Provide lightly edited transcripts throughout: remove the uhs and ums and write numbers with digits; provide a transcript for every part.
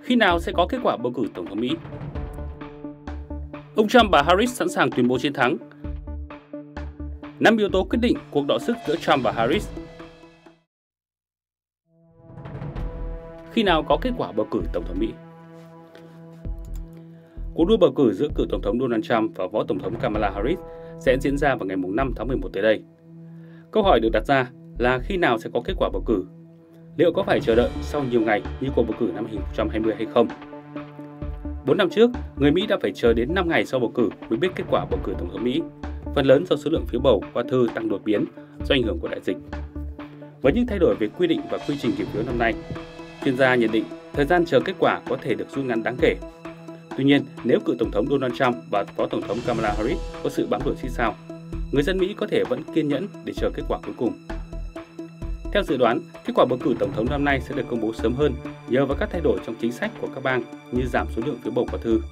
Khi nào sẽ có kết quả bầu cử Tổng thống Mỹ? Ông Trump và Harris sẵn sàng tuyên bố chiến thắng. 5 yếu tố quyết định cuộc đọ sức giữa Trump và Harris. Khi nào có kết quả bầu cử Tổng thống Mỹ? Cuộc đua bầu cử giữa cựu Tổng thống Donald Trump và Phó Tổng thống Kamala Harris sẽ diễn ra vào ngày 5 tháng 11 tới đây. Câu hỏi được đặt ra là khi nào sẽ có kết quả bầu cử? Liệu có phải chờ đợi sau nhiều ngày như cuộc bầu cử năm 2020 hay không? 4 năm trước, người Mỹ đã phải chờ đến 5 ngày sau bầu cử mới biết kết quả bầu cử Tổng thống Mỹ, phần lớn do số lượng phiếu bầu qua thư tăng đột biến do ảnh hưởng của đại dịch. Với những thay đổi về quy định và quy trình kiểm phiếu năm nay, chuyên gia nhận định thời gian chờ kết quả có thể được rút ngắn đáng kể. Tuy nhiên, nếu cựu Tổng thống Donald Trump và Phó Tổng thống Kamala Harris có sự bám đuổi xích sao, người dân Mỹ có thể vẫn kiên nhẫn để chờ kết quả cuối cùng. Theo dự đoán, kết quả bầu cử Tổng thống năm nay sẽ được công bố sớm hơn nhờ vào các thay đổi trong chính sách của các bang như giảm số lượng phiếu bầu qua thư.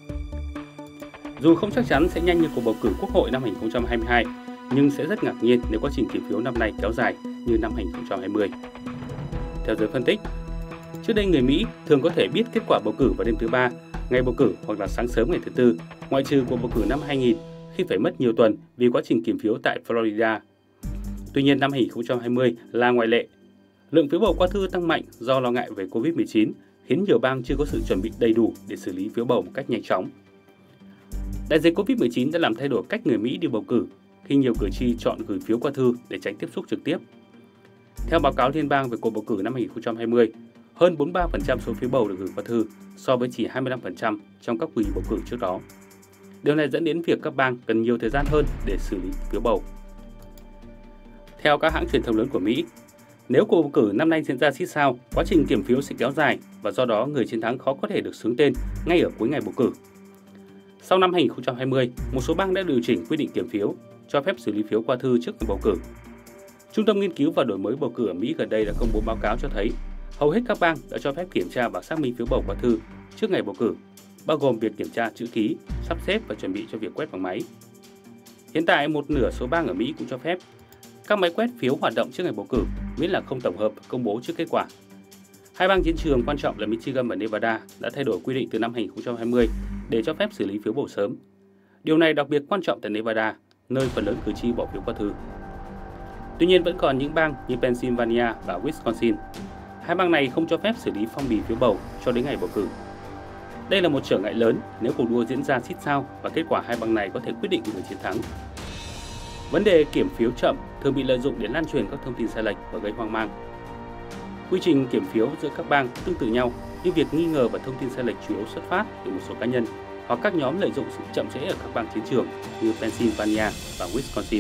Dù không chắc chắn sẽ nhanh như cuộc bầu cử Quốc hội năm 2022, nhưng sẽ rất ngạc nhiên nếu quá trình kiểm phiếu năm nay kéo dài như năm 2020. Theo giới phân tích, trước đây người Mỹ thường có thể biết kết quả bầu cử vào đêm thứ Ba, ngày bầu cử hoặc là sáng sớm ngày thứ Tư, ngoại trừ cuộc bầu cử năm 2000 khi phải mất nhiều tuần vì quá trình kiểm phiếu tại Florida. Tuy nhiên, năm 2020 là ngoại lệ. Lượng phiếu bầu qua thư tăng mạnh do lo ngại về Covid-19 khiến nhiều bang chưa có sự chuẩn bị đầy đủ để xử lý phiếu bầu một cách nhanh chóng. Đại dịch Covid-19 đã làm thay đổi cách người Mỹ đi bầu cử khi nhiều cử tri chọn gửi phiếu qua thư để tránh tiếp xúc trực tiếp. Theo báo cáo liên bang về cuộc bầu cử năm 2020, hơn 43% số phiếu bầu được gửi qua thư so với chỉ 25% trong các kỳ bầu cử trước đó. Điều này dẫn đến việc các bang cần nhiều thời gian hơn để xử lý phiếu bầu. Theo các hãng truyền thông lớn của Mỹ, nếu cuộc bầu cử năm nay diễn ra xít sao, quá trình kiểm phiếu sẽ kéo dài và do đó người chiến thắng khó có thể được xướng tên ngay ở cuối ngày bầu cử. Sau năm 2020, một số bang đã điều chỉnh quy định kiểm phiếu, cho phép xử lý phiếu qua thư trước ngày bầu cử. Trung tâm Nghiên cứu và Đổi mới bầu cử ở Mỹ gần đây đã công bố báo cáo cho thấy hầu hết các bang đã cho phép kiểm tra và xác minh phiếu bầu qua thư trước ngày bầu cử, bao gồm việc kiểm tra chữ ký, sắp xếp và chuẩn bị cho việc quét bằng máy. Hiện tại, một nửa số bang ở Mỹ cũng cho phép các máy quét phiếu hoạt động trước ngày bầu cử, miễn là không tổng hợp và công bố trước kết quả. Hai bang chiến trường quan trọng là Michigan và Nevada đã thay đổi quy định từ năm 2020 để cho phép xử lý phiếu bầu sớm. Điều này đặc biệt quan trọng tại Nevada, nơi phần lớn cử tri bỏ phiếu qua thư. Tuy nhiên, vẫn còn những bang như Pennsylvania và Wisconsin. Hai bang này không cho phép xử lý phong bì phiếu bầu cho đến ngày bầu cử. Đây là một trở ngại lớn nếu cuộc đua diễn ra xít sao và kết quả hai bang này có thể quyết định người chiến thắng. Vấn đề kiểm phiếu chậm thường bị lợi dụng để lan truyền các thông tin sai lệch và gây hoang mang. Quy trình kiểm phiếu giữa các bang tương tự nhau, nhưng việc nghi ngờ và thông tin sai lệch chủ yếu xuất phát từ một số cá nhân hoặc các nhóm lợi dụng sự chậm trễ ở các bang chiến trường như Pennsylvania và Wisconsin.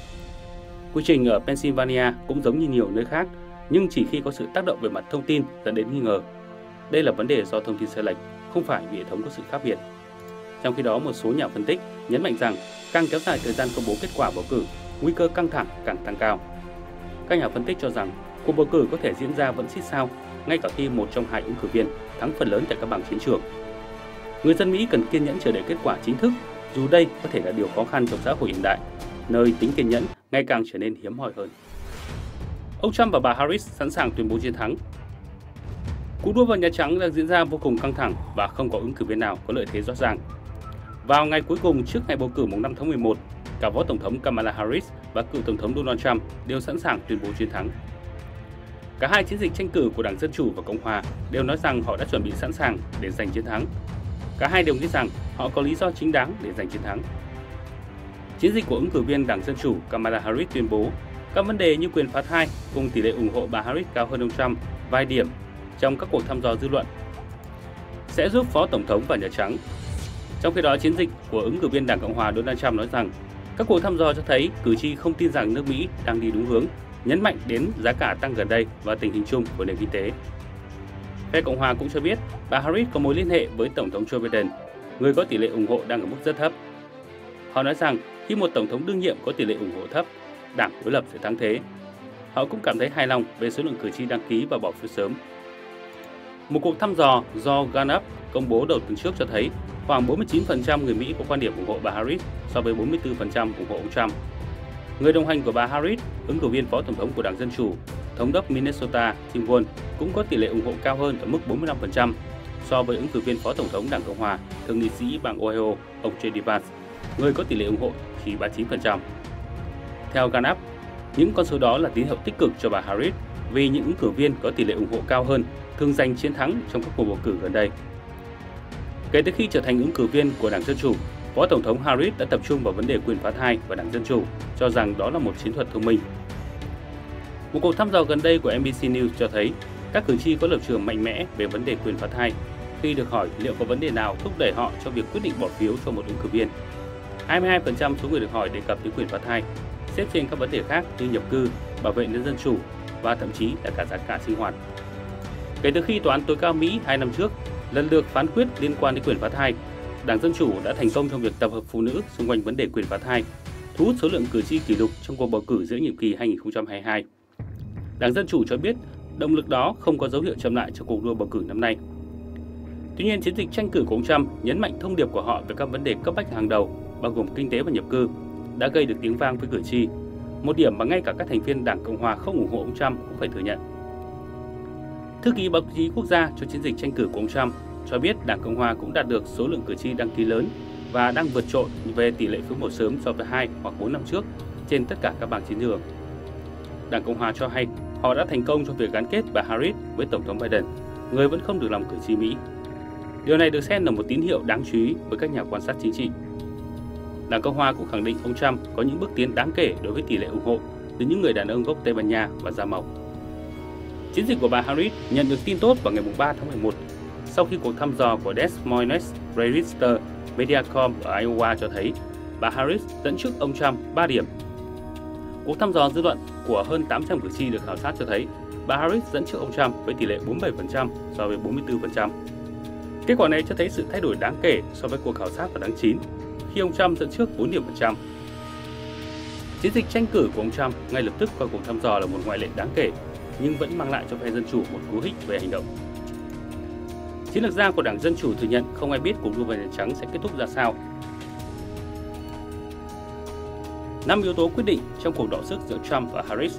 Quy trình ở Pennsylvania cũng giống như nhiều nơi khác, nhưng chỉ khi có sự tác động về mặt thông tin dẫn đến nghi ngờ. Đây là vấn đề do thông tin sai lệch, không phải vì hệ thống có sự khác biệt. Trong khi đó, một số nhà phân tích nhấn mạnh rằng càng kéo dài thời gian công bố kết quả bầu cử, nguy cơ căng thẳng càng tăng cao. Các nhà phân tích cho rằng cuộc bầu cử có thể diễn ra vẫn xít sao, ngay cả khi một trong hai ứng cử viên thắng phần lớn tại các bang chiến trường. Người dân Mỹ cần kiên nhẫn chờ đợi kết quả chính thức, dù đây có thể là điều khó khăn trong xã hội hiện đại, nơi tính kiên nhẫn ngày càng trở nên hiếm hoi hơn. Ông Trump và bà Harris sẵn sàng tuyên bố chiến thắng. Cuộc đua vào Nhà Trắng đang diễn ra vô cùng căng thẳng và không có ứng cử viên nào có lợi thế rõ ràng. Vào ngày cuối cùng trước ngày bầu cử mùng 5 tháng 11, cả Phó Tổng thống Kamala Harris và cựu Tổng thống Donald Trump đều sẵn sàng tuyên bố chiến thắng. Cả hai chiến dịch tranh cử của Đảng Dân Chủ và Cộng Hòa đều nói rằng họ đã chuẩn bị sẵn sàng để giành chiến thắng. Cả hai đều nghĩ rằng họ có lý do chính đáng để giành chiến thắng. Chiến dịch của ứng cử viên Đảng Dân Chủ Kamala Harris tuyên bố các vấn đề như quyền phá thai cùng tỷ lệ ủng hộ bà Harris cao hơn ông Trump vài điểm trong các cuộc thăm dò dư luận sẽ giúp Phó Tổng thống vào Nhà Trắng. Trong khi đó, chiến dịch của ứng cử viên Đảng Cộng Hòa Donald Trump nói rằng các cuộc thăm dò cho thấy cử tri không tin rằng nước Mỹ đang đi đúng hướng, nhấn mạnh đến giá cả tăng gần đây và tình hình chung của nền kinh tế. Phe Cộng Hòa cũng cho biết bà Harris có mối liên hệ với Tổng thống Joe Biden, người có tỷ lệ ủng hộ đang ở mức rất thấp. Họ nói rằng khi một Tổng thống đương nhiệm có tỷ lệ ủng hộ thấp, đảng đối lập sẽ thắng thế. Họ cũng cảm thấy hài lòng về số lượng cử tri đăng ký và bỏ phiếu sớm. Một cuộc thăm dò do Gallup công bố đầu tuần trước cho thấy khoảng 49% người Mỹ có quan điểm ủng hộ bà Harris so với 44% ủng hộ ông Trump. Người đồng hành của bà Harris, ứng cử viên Phó Tổng thống của Đảng Dân Chủ, Thống đốc Minnesota Tim Walz cũng có tỷ lệ ủng hộ cao hơn ở mức 45% so với ứng cử viên phó tổng thống Đảng Cộng hòa, thượng nghị sĩ bang Ohio, ông J.D. Vance, người có tỷ lệ ủng hộ chỉ 39%. Theo Gallup, những con số đó là tín hiệu tích cực cho bà Harris vì những ứng cử viên có tỷ lệ ủng hộ cao hơn thường giành chiến thắng trong các cuộc bầu cử gần đây. Kể từ khi trở thành ứng cử viên của Đảng Dân Chủ, Phó Tổng thống Harris đã tập trung vào vấn đề quyền phá thai và Đảng Dân Chủ, cho rằng đó là một chiến thuật thông minh. Một cuộc thăm dò gần đây của NBC News cho thấy các cử tri có lập trường mạnh mẽ về vấn đề quyền phá thai khi được hỏi liệu có vấn đề nào thúc đẩy họ cho việc quyết định bỏ phiếu cho một ứng cử viên. 22% số người được hỏi đề cập đến quyền phá thai, xếp trên các vấn đề khác như nhập cư, bảo vệ nền dân chủ và thậm chí là cả giá cả sinh hoạt. Kể từ khi Tòa án tối cao Mỹ 2 năm trước lần lượt phán quyết liên quan đến quyền phá thai, Đảng Dân Chủ đã thành công trong việc tập hợp phụ nữ xung quanh vấn đề quyền phá thai, thu hút số lượng cử tri kỷ lục trong cuộc bầu cử giữa nhiệm kỳ 2022. Đảng Dân Chủ cho biết động lực đó không có dấu hiệu chậm lại trong cuộc đua bầu cử năm nay. Tuy nhiên, chiến dịch tranh cử của ông Trump nhấn mạnh thông điệp của họ về các vấn đề cấp bách hàng đầu, bao gồm kinh tế và nhập cư, đã gây được tiếng vang với cử tri, một điểm mà ngay cả các thành viên Đảng Cộng hòa không ủng hộ ông Trump cũng phải thừa nhận. Thư ký báo chí quốc gia cho chiến dịch tranh cử của ông Trump cho biết Đảng Cộng hòa cũng đạt được số lượng cử tri đăng ký lớn và đang vượt trội về tỷ lệ phiếu bầu sớm so với 2 hoặc 4 năm trước trên tất cả các bang chiến lược. Đảng Cộng hòa cho hay họ đã thành công trong việc gắn kết bà Harris với Tổng thống Biden, người vẫn không được lòng cử tri Mỹ. Điều này được xem là một tín hiệu đáng chú ý với các nhà quan sát chính trị. Đảng Cộng hòa cũng khẳng định ông Trump có những bước tiến đáng kể đối với tỷ lệ ủng hộ từ những người đàn ông gốc Tây Ban Nha và da màu. Chiến dịch của bà Harris nhận được tin tốt vào ngày 3 tháng 11 sau khi cuộc thăm dò của Des Moines Register Mediacom ở Iowa cho thấy bà Harris dẫn trước ông Trump 3 điểm. Cuộc thăm dò dư luận của hơn 800 cử tri được khảo sát cho thấy bà Harris dẫn trước ông Trump với tỷ lệ 47% so với 44%. Kết quả này cho thấy sự thay đổi đáng kể so với cuộc khảo sát vào tháng 9, khi ông Trump dẫn trước 4 điểm phần trăm. Chiến dịch tranh cử của ông Trump ngay lập tức qua cuộc thăm dò là một ngoại lệ đáng kể, nhưng vẫn mang lại cho phe Dân Chủ một cú hích về hành động. Chiến lược gia của Đảng Dân Chủ thừa nhận không ai biết cuộc đua vào Nhà Trắng sẽ kết thúc ra sao. 5 yếu tố quyết định trong cuộc đọ sức giữa Trump và Harris.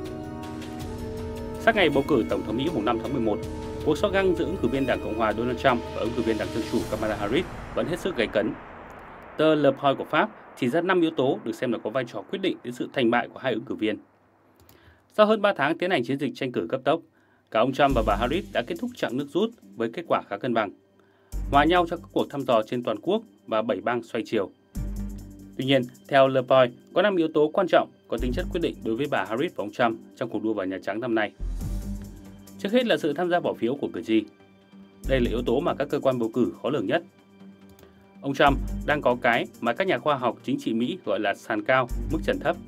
Sát ngày bầu cử Tổng thống Mỹ mùng 5 tháng 11, cuộc so găng giữa ứng cử viên Đảng Cộng hòa Donald Trump và ứng cử viên Đảng Dân Chủ Kamala Harris vẫn hết sức gay cấn. Tờ Le Point của Pháp chỉ ra 5 yếu tố được xem là có vai trò quyết định đến sự thành bại của hai ứng cử viên. Sau hơn 3 tháng tiến hành chiến dịch tranh cử cấp tốc, cả ông Trump và bà Harris đã kết thúc chặng nước rút với kết quả khá cân bằng, hòa nhau trong các cuộc thăm dò trên toàn quốc và 7 bang xoay chiều. Tuy nhiên, theo Le Point, có 5 yếu tố quan trọng có tính chất quyết định đối với bà Harris và ông Trump trong cuộc đua vào Nhà Trắng năm nay. Trước hết là sự tham gia bỏ phiếu của cử tri. Đây là yếu tố mà các cơ quan bầu cử khó lường nhất. Ông Trump đang có cái mà các nhà khoa học chính trị Mỹ gọi là sàn cao, mức trần thấp.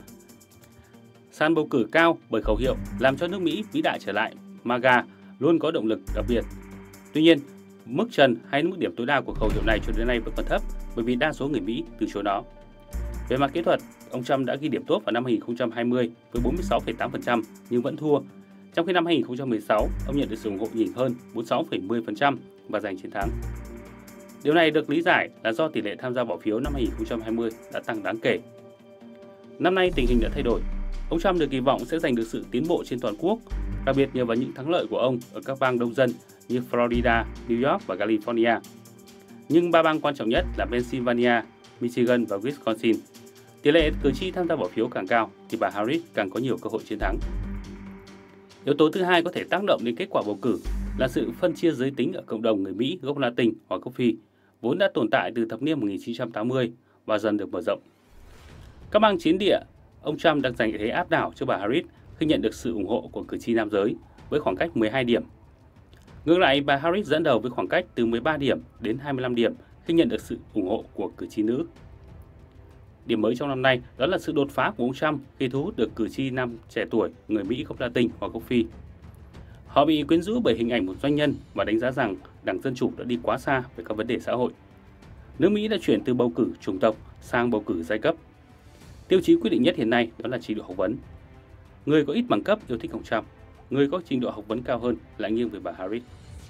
Sàn bầu cử cao bởi khẩu hiệu làm cho nước Mỹ vĩ đại trở lại, MAGA, luôn có động lực đặc biệt. Tuy nhiên, mức trần hay mức điểm tối đa của khẩu hiệu này cho đến nay vẫn còn thấp bởi vì đa số người Mỹ từ chối nó. Về mặt kỹ thuật, ông Trump đã ghi điểm tốt vào năm 2020 với 46,8% nhưng vẫn thua. Trong khi năm 2016, ông nhận được sự ủng hộ nhỉnh hơn 46,10% và giành chiến thắng. Điều này được lý giải là do tỷ lệ tham gia bỏ phiếu năm 2020 đã tăng đáng kể. Năm nay tình hình đã thay đổi. Ông Trump được kỳ vọng sẽ giành được sự tiến bộ trên toàn quốc, đặc biệt nhờ vào những thắng lợi của ông ở các bang đông dân như Florida, New York và California. Nhưng 3 bang quan trọng nhất là Pennsylvania, Michigan và Wisconsin. Tỷ lệ cử tri tham gia bỏ phiếu càng cao thì bà Harris càng có nhiều cơ hội chiến thắng. Yếu tố thứ hai có thể tác động đến kết quả bầu cử là sự phân chia giới tính ở cộng đồng người Mỹ gốc Latin hoặc gốc Phi, vốn đã tồn tại từ thập niên 1980 và dần được mở rộng. Các bang chiến địa, ông Trump đang giành thế áp đảo cho bà Harris khi nhận được sự ủng hộ của cử tri nam giới với khoảng cách 12 điểm. Ngược lại, bà Harris dẫn đầu với khoảng cách từ 13 điểm đến 25 điểm khi nhận được sự ủng hộ của cử tri nữ. Điểm mới trong năm nay đó là sự đột phá của ông Trump khi thu hút được cử tri nam trẻ tuổi người Mỹ gốc Latin hoặc gốc Phi. Họ bị quyến rũ bởi hình ảnh một doanh nhân và đánh giá rằng Đảng Dân Chủ đã đi quá xa về các vấn đề xã hội. Nước Mỹ đã chuyển từ bầu cử chủng tộc sang bầu cử giai cấp. Tiêu chí quyết định nhất hiện nay đó là trình độ học vấn. Người có ít bằng cấp yêu thích ông Trump, người có trình độ học vấn cao hơn lại nghiêng về bà Harris.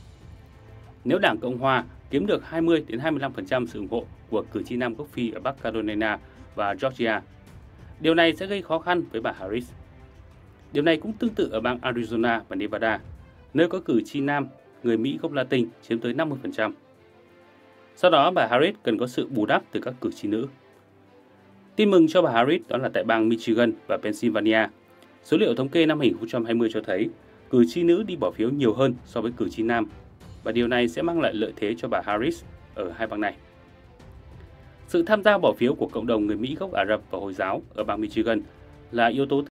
Nếu Đảng Cộng hòa kiếm được 20 đến 25% sự ủng hộ của cử tri nam gốc Phi ở Bắc Carolina và Georgia, điều này sẽ gây khó khăn với bà Harris. Điều này cũng tương tự ở bang Arizona và Nevada, nơi có cử tri nam người Mỹ gốc Latin chiếm tới 50%. Sau đó, bà Harris cần có sự bù đắp từ các cử tri nữ. Tin mừng cho bà Harris đó là tại bang Michigan và Pennsylvania. Số liệu thống kê năm 2020 cho thấy cử tri nữ đi bỏ phiếu nhiều hơn so với cử tri nam, và điều này sẽ mang lại lợi thế cho bà Harris ở hai bang này. Sự tham gia bỏ phiếu của cộng đồng người Mỹ gốc Ả Rập và Hồi giáo ở bang Michigan là yếu tố